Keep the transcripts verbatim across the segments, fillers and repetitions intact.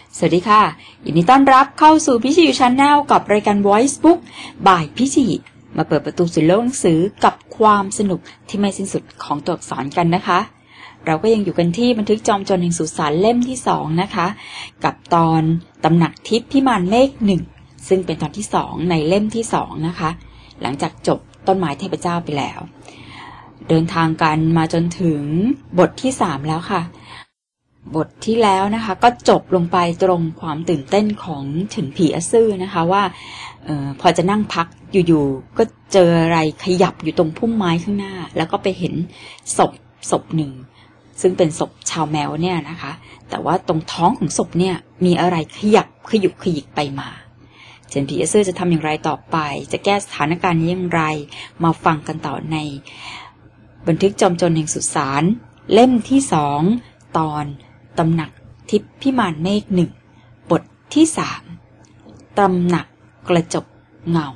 สวัสดีค่ะยินดีต้อนรับเข้าสู่พิชิอยู่ Channel กับรายการ Voice Book บ่ายพิชิมาเปิดประตูสู่โลกหนังสือกับความสนุกที่ไม่สิ้นสุดของตัวอักษรกันนะคะเราก็ยังอยู่กันที่บันทึกจอมโจรแห่งสุสานเล่มที่สองนะคะกับตอนตำหนักทิพย์พิมานเมฆหนึ่งซึ่งเป็นตอนที่สองในเล่มที่สองนะคะหลังจากจบต้นไม้เทพเจ้าไปแล้วเดินทางกันมาจนถึงบทที่สามแล้วค่ะบทที่แล้วนะคะก็จบลงไปตรงความตื่นเต้นของถึงผีอซื่อนะคะว่าเอ่อพอจะนั่งพักอยู่ๆก็เจออะไรขยับอยู่ตรงพุ่มไม้ข้างหน้าแล้วก็ไปเห็นศพศพหนึ่งซึ่งเป็นศพชาวแมวเนี่ยนะคะแต่ว่าตรงท้องของศพเนี่ยมีอะไรขยับขยุกขยิกไปมาเจนผีอซื่อจะทำอย่างไรต่อไปจะแก้สถานการณ์นี้อย่างไรมาฟังกันต่อในบันทึกจอมโจรแห่งสุสานเล่มที่สองตอนตำหนักทิพย์พิมานเมฆหนึ่งบทที่สามตำหนักกระจกเงา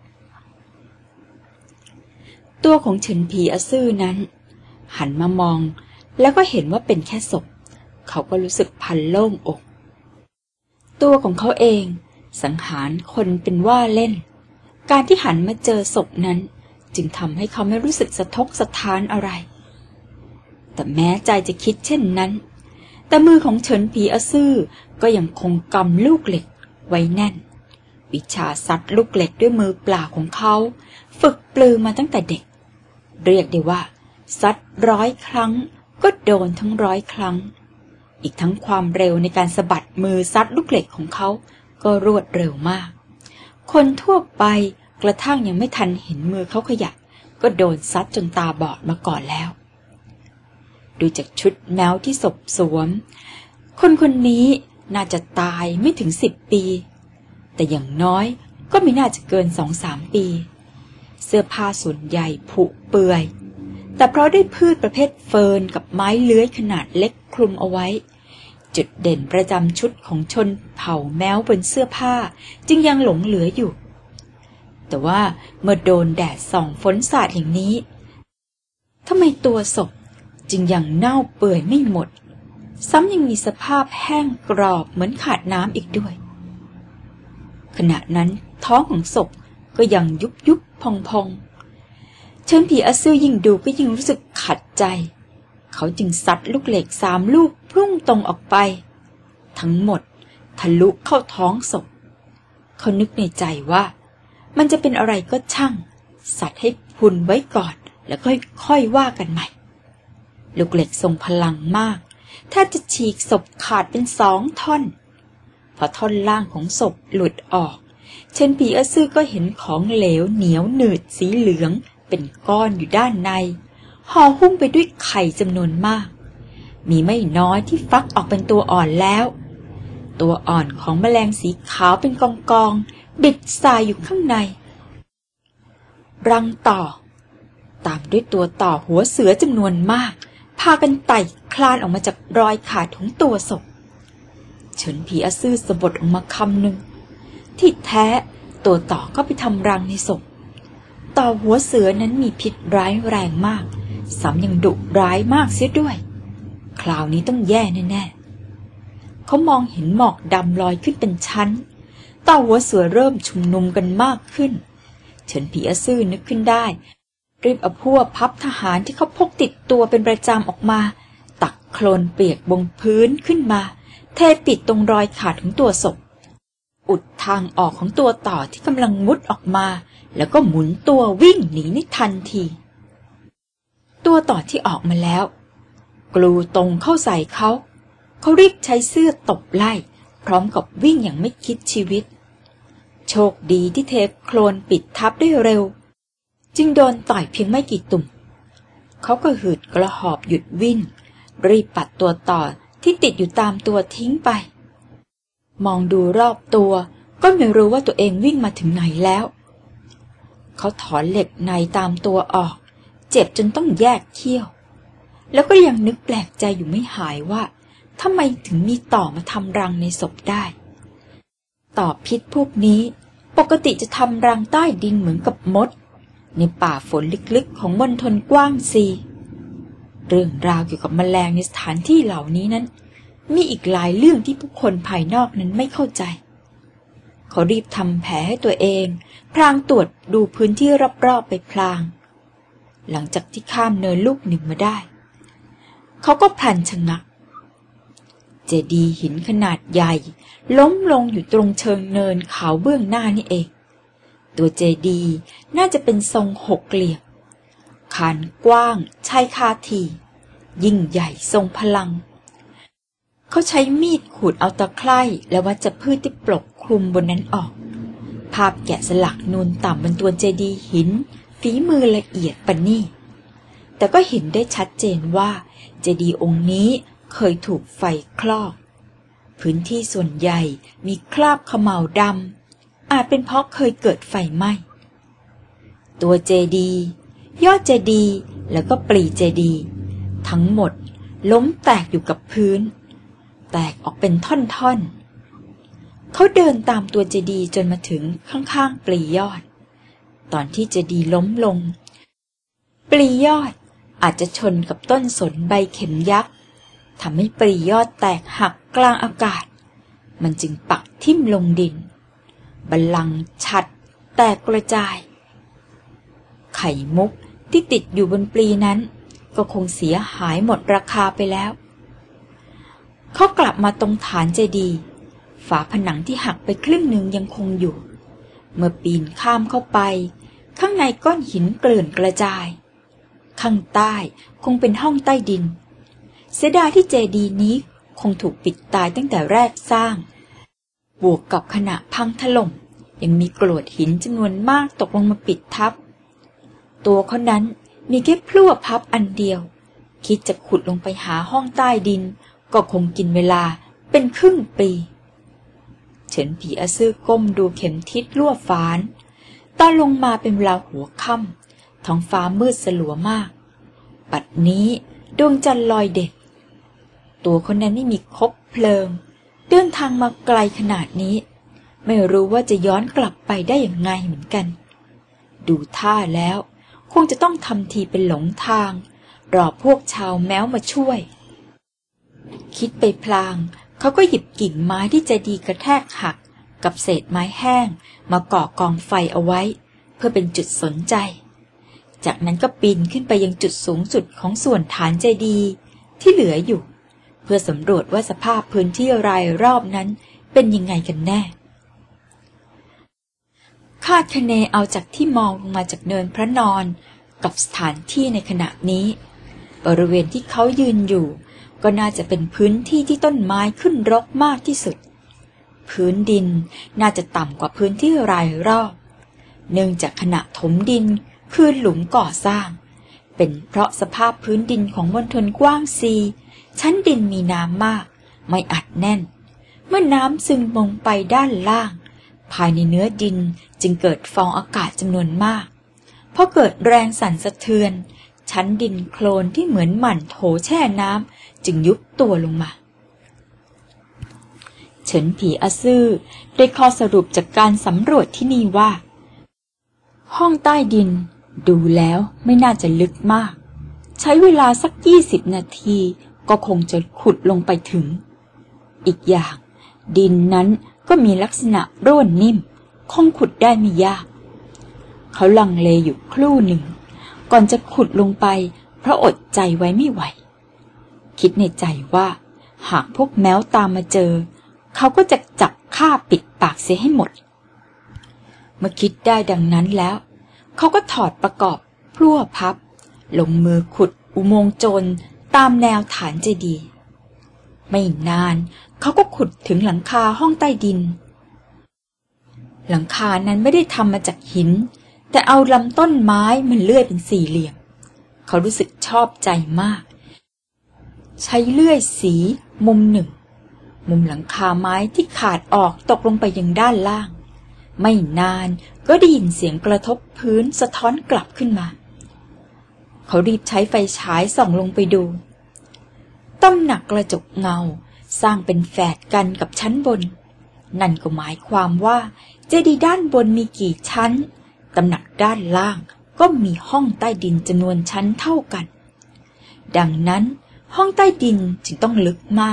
ตัวของเฉินผีอซื่อนั้นหันมามองแล้วก็เห็นว่าเป็นแค่ศพเขาก็รู้สึกพันโล่งอกตัวของเขาเองสังหารคนเป็นว่าเล่นการที่หันมาเจอศพนั้นจึงทำให้เขาไม่รู้สึกสะทกสะท้านอะไรแต่แม้ใจจะคิดเช่นนั้นแต่มือของเฉินผีอซื่อก็ยังคงกำลูกเหล็กไว้แน่นวิชาซัดลูกเหล็กด้วยมือเปล่าของเขาฝึกปลือมาตั้งแต่เด็กเรียกได้ว่าซัดร้อยครั้งก็โดนทั้งร้อยครั้งอีกทั้งความเร็วในการสะบัดมือซัดลูกเหล็กของเขาก็รวดเร็วมากคนทั่วไปกระทั่งยังไม่ทันเห็นมือเขาขยับก็โดนซัดจนตาบอดมาก่อนแล้วดูจากชุดแมวที่ศพสวมคนคนนี้น่าจะตายไม่ถึงสิบปีแต่อย่างน้อยก็ไม่น่าจะเกินสองสามปีเสื้อผ้าส่วนใหญ่ผุเปื่อยแต่เพราะได้พืชประเภทเฟิร์นกับไม้เลื้อยขนาดเล็กคลุมเอาไว้จุดเด่นประจำชุดของชนเผ่าแมวบนเสื้อผ้าจึงยังหลงเหลืออยู่แต่ว่าเมื่อโดนแดดส่องฝนสาดอย่างนี้ทำไมตัวศพจึงยังเน่าเปื่อยไม่หมดซ้ำยังมีสภาพแห้งกรอบเหมือนขาดน้ำอีกด้วยขณะนั้นท้องของศพก็ยังยุบยุบพองพองเฉินผีอซื่อยิ่งดูก็ยิ่งรู้สึกขัดใจเขาจึงซัดลูกเหล็กสามลูกพุ่งตรงออกไปทั้งหมดทะลุเข้าท้องศพเขานึกในใจว่ามันจะเป็นอะไรก็ช่างซัดให้พุนไว้ก่อนแล้วค่อยๆว่ากันใหม่ลูกเหล็กทรงพลังมากแทบจะฉีกศพขาดเป็นสองท่อนพอท่อนล่างของศพหลุดออกเฉินผีอซื่อก็เห็นของเหลวเหนียวหนืดสีเหลืองเป็นก้อนอยู่ด้านในห่อหุ้มไปด้วยไข่จำนวนมากมีไม่น้อยที่ฟักออกเป็นตัวอ่อนแล้วตัวอ่อนของแมลงสีขาวเป็นกองๆบิดทรายอยู่ข้างในรังต่อตามด้วยตัวต่อหัวเสือจำนวนมากพากันไต่คลานออกมาจากรอยขาดของตัวศพเฉินผีอซื่อสะบดออกมาคำหนึ่งที่แท้ตัวต่อก็ไปทำรังในศพต่อหัวเสือนั้นมีพิษร้ายแรงมากซ้ำยังดุร้ายมากเสียด้วยคราวนี้ต้องแย่แน่ๆเขามองเห็นหมอกดำลอยขึ้นเป็นชั้นต่อหัวเสือเริ่มชุมนุมกันมากขึ้นเฉินผีอซื่อนึกขึ้นได้รีบเอาพวกพับทหารที่เขาพกติดตัวเป็นประจำออกมาตักโคลนเปียกบนพื้นขึ้นมาเทปิดตรงรอยขาดของตัวศพอุดทางออกของตัวต่อที่กำลังมุดออกมาแล้วก็หมุนตัววิ่งหนีในทันทีตัวต่อที่ออกมาแล้วกลูตรงเข้าใส่เขาเขารีบใช้เสื้อตบไล่พร้อมกับวิ่งอย่างไม่คิดชีวิตโชคดีที่เทโคลนปิดทับได้เร็วจึงโดนต่อยเพียงไม่กี่ตุ่มเขาก็หืดกระหอบหยุดวิ่งรีบปัดตัวต่อที่ติดอยู่ตามตัวทิ้งไปมองดูรอบตัวก็ไม่รู้ว่าตัวเองวิ่งมาถึงไหนแล้วเขาถอนเหล็กในตามตัวออกเจ็บจนต้องแยกเขี้ยวแล้วก็ยังนึกแปลกใจอยู่ไม่หายว่าทำไมถึงมีต่อมาทำรังในศพได้ต่อพิษพวกนี้ปกติจะทำรังใต้ดินเหมือนกับมดในป่าฝนลึกๆของมณฑลกว้างซีเรื่องราวเกี่ยวกับแมลงในสถานที่เหล่านี้นั้นมีอีกหลายเรื่องที่ผู้คนภายนอกนั้นไม่เข้าใจเขารีบทำแผลให้ตัวเองพลางตรวจดูพื้นที่รอบๆไปพลางหลังจากที่ข้ามเนินลูกหนึ่งมาได้เขาก็พลันชะงักเจดีย์หินขนาดใหญ่ล้มลงอยู่ตรงเชิงเนินเขาเบื้องหน้านี่เองตัวเจดีย์น่าจะเป็นทรงหกเหลี่ยมขานกว้างชายคาทียิ่งใหญ่ทรงพลังเขาใช้มีดขูดเอาตะไคร่และวัชพืชที่ปกคลุมบนนั้นออกภาพแกะสลักนูนต่ำบนตัวเจดีย์หินฝีมือละเอียดปานนี้แต่ก็เห็นได้ชัดเจนว่าเจดีย์องค์นี้เคยถูกไฟคลอกพื้นที่ส่วนใหญ่มีคราบเขม่าดำอาจเป็นเพราะเคยเกิดไฟไหม้ตัวเจดีย์ยอดเจดีย์แล้วก็ปลีเจดีย์ทั้งหมดล้มแตกอยู่กับพื้นแตกออกเป็นท่อนๆเขาเดินตามตัวเจดีย์จนมาถึงข้างๆปลียอดตอนที่เจดีย์ล้มลงปลียอดอาจจะชนกับต้นสนใบเข็มยักษ์ทำให้ปลียอดแตกหักกลางอากาศมันจึงปักทิ่มลงดินบัลลังก์ฉัตรแตกกระจายไข่มุกที่ติดอยู่บนปลีนั้นก็คงเสียหายหมดราคาไปแล้วเขากลับมาตรงฐานเจดีย์ฝาผนังที่หักไปครึ่งหนึ่งยังคงอยู่เมื่อปีนข้ามเข้าไปข้างในก้อนหินเกลื่อนกระจายข้างใต้คงเป็นห้องใต้ดินเสียดายที่เจดีย์นี้คงถูกปิดตายตั้งแต่แรกสร้างบวกกับขณะพังถล่มยังมีกรวดหินจำนวนมากตกลงมาปิดทับตัวเขานั้นมีแค่พลั่วพับอันเดียวคิดจะขุดลงไปหาห้องใต้ดินก็คงกินเวลาเป็นครึ่งปีเฉินผีอาซื่อก้มดูเข็มทิศลั่วฝานตอนลงมาเป็นเวลาหัวค่ำท้องฟ้ามืดสลัวมากบัดนี้ดวงจันทร์ลอยเด่นตัวคนนั้นไม่มีคบเพลิงเดินทางมาไกลขนาดนี้ไม่รู้ว่าจะย้อนกลับไปได้อย่างไงเหมือนกันดูท่าแล้วคงจะต้องทำทีเป็นหลงทางรอพวกชาวแม้วมาช่วยคิดไปพลางเขาก็หยิบกิ่งไม้ที่เจดีย์กระแทกหักกับเศษไม้แห้งมาก่อกองไฟเอาไว้เพื่อเป็นจุดสนใจจากนั้นก็ปีนขึ้นไปยังจุดสูงสุดของส่วนฐานเจดีย์ที่เหลืออยู่เพื่อสำรวจว่าสภาพพื้นที่รายรอบนั้นเป็นยังไงกันแน่คาดคะเนเอาจากที่มองลงมาจากเนินพระนอนกับสถานที่ในขณะนี้บริเวณที่เขายืนอยู่ก็น่าจะเป็นพื้นที่ที่ต้นไม้ขึ้นรกมากที่สุดพื้นดินน่าจะต่ำกว่าพื้นที่รายรอบเนื่องจากขณะถมดินคือหลุมก่อสร้างเป็นเพราะสภาพพื้นดินของมณฑลกว้างซีชั้นดินมีน้ำมากไม่อัดแน่นเมื่อน้ำซึมลงไปด้านล่างภายในเนื้อดินจึงเกิดฟองอากาศจำนวนมากเพราะเกิดแรงสั่นสะเทือนชั้นดินโคลนที่เหมือนหมั่นโถแช่น้ำจึงยุบตัวลงมาเฉินผีอาซื่อได้ข้อสรุปจากการสำรวจที่นี่ว่าห้องใต้ดินดูแล้วไม่น่าจะลึกมากใช้เวลาสักยี่สิบนาทีก็คงจะขุดลงไปถึงอีกอย่างดินนั้นก็มีลักษณะร่วนนิ่มคงขุดได้ไม่ยากเขาลังเลอยู่ครู่หนึ่งก่อนจะขุดลงไปเพราะอดใจไว้ไม่ไหวคิดในใจว่าหากพวกแมวตามมาเจอเขาก็จะจับฆ่าปิดปากเสียให้หมดเมื่อคิดได้ดังนั้นแล้วเขาก็ถอดประกอบพลั่วพับลงมือขุดอุโมงค์โจรตามแนวฐานเจดีย์ไม่นานเขาก็ขุดถึงหลังคาห้องใต้ดินหลังคานั้นไม่ได้ทำมาจากหินแต่เอาลำต้นไม้มันเลื่อยเป็นสี่เหลี่ยมเขารู้สึกชอบใจมากใช้เลื่อยสีมุมหนึ่งมุมหลังคาไม้ที่ขาดออกตกลงไปยังด้านล่างไม่นานก็ได้ยินเสียงกระทบพื้นสะท้อนกลับขึ้นมาเขารีบใช้ไฟฉายส่องลงไปดูตำหนักกระจกเงาสร้างเป็นแฝดกันกับชั้นบนนั่นก็หมายความว่าเจดีย์ด้านบนมีกี่ชั้นตำหนักด้านล่างก็มีห้องใต้ดินจำนวนชั้นเท่ากันดังนั้นห้องใต้ดินจึงต้องลึกมาก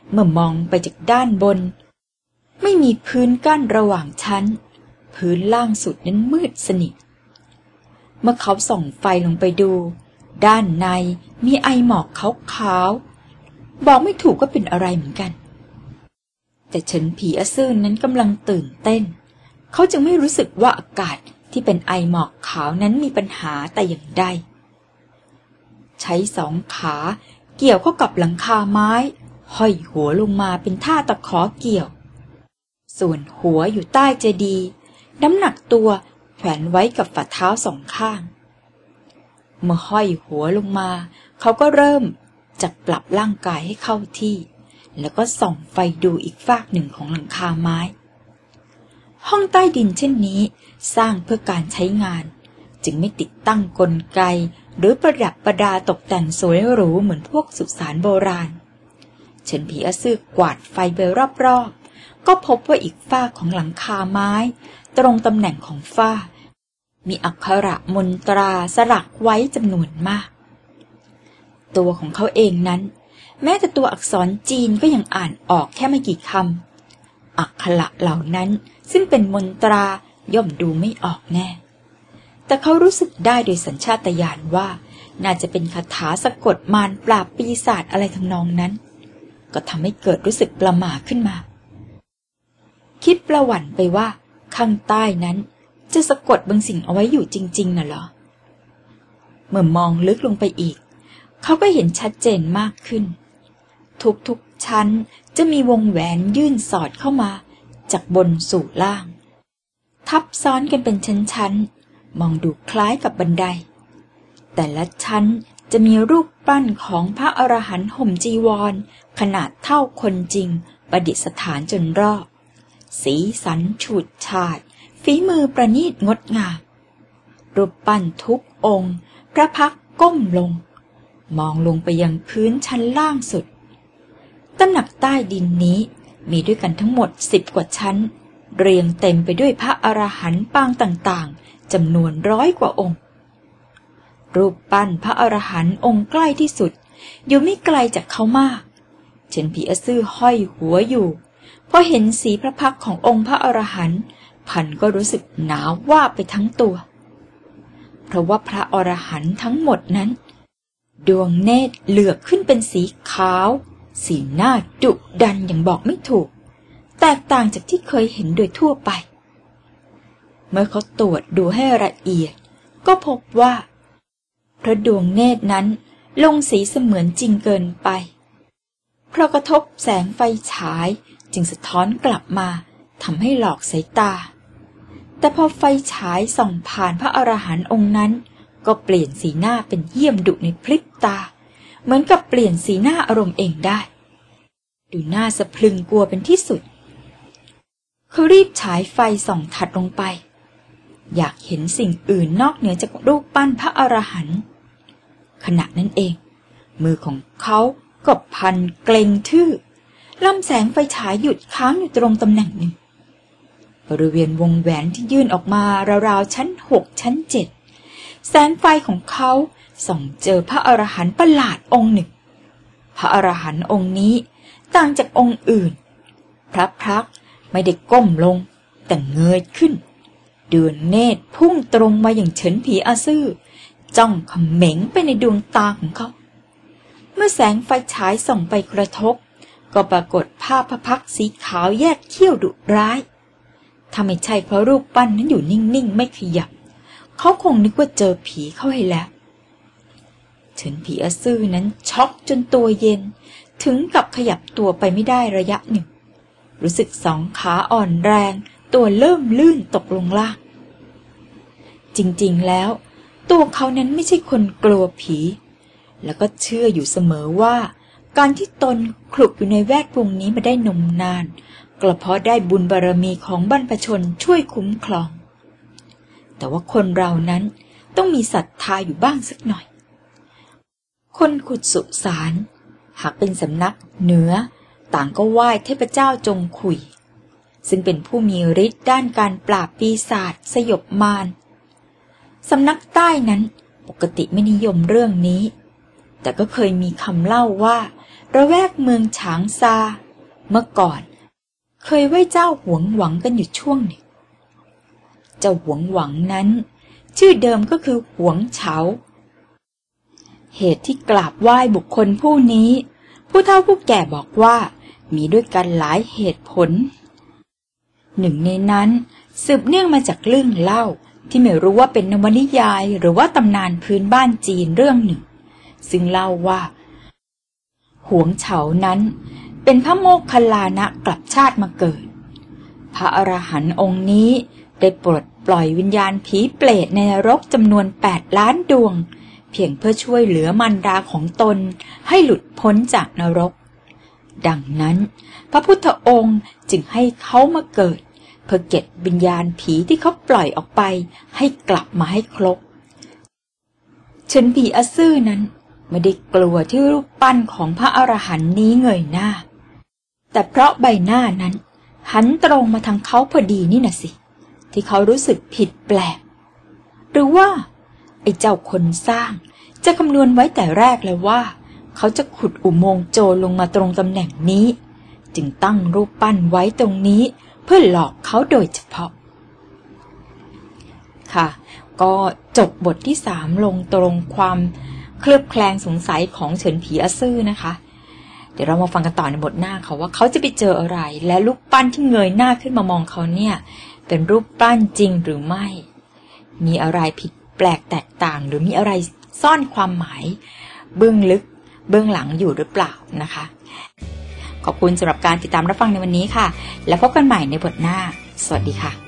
เมื่อมองไปจากด้านบนไม่มีพื้นกั้นระหว่างชั้นพื้นล่างสุดนั้นมืดสนิทเมื่อเขาส่องไฟลงไปดูด้านในมีไอหมอกขาวๆบอกไม่ถูกก็เป็นอะไรเหมือนกันแต่เฉินผีอซื่อนั้นกำลังตื่นเต้นเขาจึงไม่รู้สึกว่าอากาศที่เป็นไอหมอกขาวนั้นมีปัญหาแต่อย่างใดใช้สองขาเกี่ยวเข้ากับหลังคาไม้ห้อยหัวลงมาเป็นท่าตะขอเกี่ยวส่วนหัวอยู่ใต้เจดีย์น้ำหนักตัวแขวนไว้กับฝ่าเท้าสองข้างเมื่อห้อยหัวลงมาเขาก็เริ่มจับปรับร่างกายให้เข้าที่แล้วก็ส่องไฟดูอีกฟากหนึ่งของหลังคาไม้ห้องใต้ดินเช่นนี้สร้างเพื่อการใช้งานจึงไม่ติดตั้งกลไกหรือประดับประดาตกแต่งสวยหรูเหมือนพวกสุสานโบราณเฉินผีอซื่อกวาดไฟไปรอบๆก็พบว่าอีกฝ้าของหลังคาไม้ตรงตำแหน่งของฝ้ามีอักขระมนตราสลักไว้จำนวนมากตัวของเขาเองนั้นแม้แต่ตัวอักษรจีนก็ยังอ่านออกแค่ไม่กี่คำอักขระเหล่านั้นซึ่งเป็นมนตราย่อมดูไม่ออกแน่แต่เขารู้สึกได้โดยสัญชาตญาณว่าน่าจะเป็นคาถาสะกดมารปราบปีศาจอะไรทำนองนั้นก็ทำให้เกิดรู้สึกประหม่าขึ้นมาคิดประหวั่นไปว่าข้างใต้นั้นจะสะกดบางสิ่งเอาไว้อยู่จริงๆน่ะเหรอเมื่อมองลึกลงไปอีกเขาก็เห็นชัดเจนมากขึ้นทุกๆชั้นจะมีวงแหวนยื่นสอดเข้ามาจากบนสู่ล่างทับซ้อนกันเป็นชั้นๆมองดูคล้ายกับบันไดแต่ละชั้นจะมีรูปปั้นของพระอรหันต์ห่มจีวรขนาดเท่าคนจริงประดิษฐานจนรอบสีสันฉูดฉาดฝีมือประณีตงดงามรูปปั้นทุกองค์พระพักตร์ก้มลงมองลงไปยังพื้นชั้นล่างสุดตำหนักใต้ดินนี้มีด้วยกันทั้งหมดสิบกว่าชั้นเรียงเต็มไปด้วยพระอรหันต์ปางต่างๆจำนวนร้อยกว่าองค์รูปปั้นพระอรหันต์องค์ใกล้ที่สุดอยู่ไม่ไกลจากเขามากเฉินผีอซื่อห้อยหัวอยู่พอเห็นสีพระพักตร์ขององค์พระอรหันต์พันก็รู้สึกหนาววาบไปทั้งตัวเพราะว่าพระอรหันต์ทั้งหมดนั้นดวงเนตรเหลือกขึ้นเป็นสีขาวสีหน้าดุดันอย่างบอกไม่ถูกแตกต่างจากที่เคยเห็นโดยทั่วไปเมื่อเขาตรวจดูให้ละเอียดก็พบว่าพระดวงเนตรนั้นลงสีเสมือนจริงเกินไปเพราะกระทบแสงไฟฉายจึงสะท้อนกลับมาทำให้หลอกสายตาแต่พอไฟฉายส่องผ่านพระอรหันต์องค์นั้นก็เปลี่ยนสีหน้าเป็นเหี้ยมดุในพริบตาเหมือนกับเปลี่ยนสีหน้าอารมณ์เองได้ดูน่าสะพรึงกลัวเป็นที่สุดเขารีบฉายไฟส่องถัดลงไปอยากเห็นสิ่งอื่นนอกเหนือจากรูปปั้นพระอรหันต์ขณะนั้นเองมือของเขาก็พันเกร็งทื่อลำแสงไฟฉายหยุดค้างอยู่ตรงตำแหน่งหนึ่งบริเวณวงแหวนที่ยื่นออกมาราวๆชั้นหกชั้นเจ็ดแสงไฟของเขาส่องเจอพระอรหันต์ประหลาดองค์หนึ่งพระอรหันต์องค์นี้ต่างจากองค์อื่นพระพักตร์ไม่ได้ก้มลงแต่เงยขึ้นดวงเนตรพุ่งตรงมาอย่างเฉินผีอซื่อจ้องเขม็งไปในดวงตาของเขาเมื่อแสงไฟฉายส่องไปกระทบก็ปรากฏภาพพระพักตร์สีขาวแยกเขี้ยวดุร้ายถ้าไม่ใช่เพราะรูปปั้นนั้นอยู่นิ่งๆไม่ขยับเขาคงนึกว่าเจอผีเข้าให้แล้วเฉินผีอซื่อนั้นช็อกจนตัวเย็นถึงกับขยับตัวไปไม่ได้ระยะหนึ่งรู้สึกสองขาอ่อนแรงตัวเริ่มลื่นตกลงล่างจริงๆแล้วตัวเขานั้นไม่ใช่คนกลัวผีแล้วก็เชื่ออยู่เสมอว่าการที่ตนคลุกอยู่ในแวดวงนี้มาได้นมนานก็เพราะได้บุญบารมีของบรรพชนช่วยคุ้มครองแต่ว่าคนเรานั้นต้องมีศรัทธาอยู่บ้างสักหน่อยคนขุดสุสานหากเป็นสำนักเหนือต่างก็ไหว้เทพเจ้าจงขุยซึ่งเป็นผู้มีฤทธิ์ด้านการปราบปีศาจสยบมารสำนักใต้นั้นปกติไม่นิยมเรื่องนี้แต่ก็เคยมีคำเล่าว่าระแวกเมืองฉางซาเมื่อก่อนเคยไหว้เจ้าหวงหวังกันอยู่ช่วงหนึ่งเจ้าหวงหวังนั้นชื่อเดิมก็คือหวงเฉาเหตุที่กราบไหว้บุคคลผู้นี้ผู้เฒ่าผู้แก่บอกว่ามีด้วยกันหลายเหตุผลหนึ่งในนั้นสืบเนื่องมาจากเรื่องเล่าที่ไม่รู้ว่าเป็นนวนิยายหรือว่าตำนานพื้นบ้านจีนเรื่องหนึ่งซึ่งเล่าว่าหวงเฉานั้นเป็นพระโมคคัลลานะกลับชาติมาเกิดพระอรหันต์องค์นี้ได้ปลดปล่อยวิญญาณผีเปรตในนรกจำนวนแปดล้านดวงเพียงเพื่อช่วยเหลือมารดาของตนให้หลุดพ้นจากนรกดังนั้นพระพุทธองค์จึงให้เขามาเกิดเพื่อเก็บวิญญาณผีที่เขาปล่อยออกไปให้กลับมาให้ครบเฉินผีอซื่อนั้นไม่ได้กลัวที่รูปปั้นของพระอรหันต์นี้เงยหน้าแต่เพราะใบหน้านั้นหันตรงมาทางเขาพอดีนี่น่ะสิที่เขารู้สึกผิดแปลกหรือว่าไอ้เจ้าคนสร้างจะคำนวณไว้แต่แรกเลยว่าเขาจะขุดอุโมงค์โจรลงมาตรงตำแหน่งนี้จึงตั้งรูปปั้นไว้ตรงนี้เพื่อหลอกเขาโดยเฉพาะค่ะก็จบบทที่สามลงตรงความเคลือบแคลงสงสัยของเฉินผีอซื่อนะคะเดี๋ยวเรามาฟังกันต่อในบทหน้าค่ะว่าเขาจะไปเจออะไรและรูปปั้นที่เงยหน้าขึ้นมามองเขาเนี่ยเป็นรูปปั้นจริงหรือไม่มีอะไรผิดแปลกแตกต่างหรือมีอะไรซ่อนความหมายเบื้องลึกเบื้องหลังอยู่หรือเปล่านะคะขอบคุณสำหรับการติดตามรับฟังในวันนี้ค่ะแล้วพบกันใหม่ในบทหน้าสวัสดีค่ะ